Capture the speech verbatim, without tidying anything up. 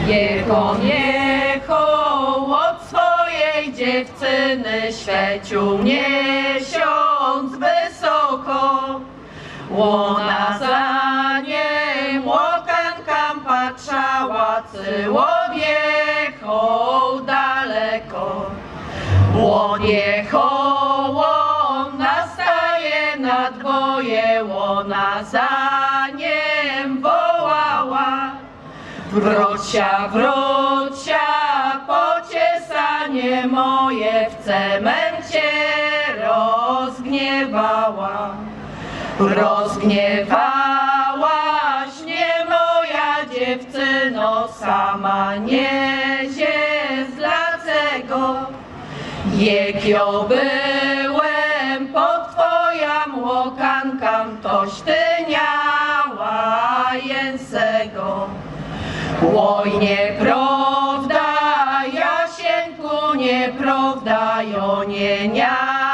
Jechał, jechał od swojej dziewczyny świecił miesiąc wysoko. Łona za nim łokankam patrzała, cyło odjechał daleko. Odjechał, on nastaje na dwoje, łona za nim wołała. Wrócia, wrócia, pociesanie moje w cemencie rozgniewała. Rozgniewałaś mnie moja dziewczyno, sama niezie dlaczego. Jak ja byłem pod twoją łokankam, toś ty miała jęsego. Oj, nieprawda, Jasieńku, nieprawda, ja nie miałam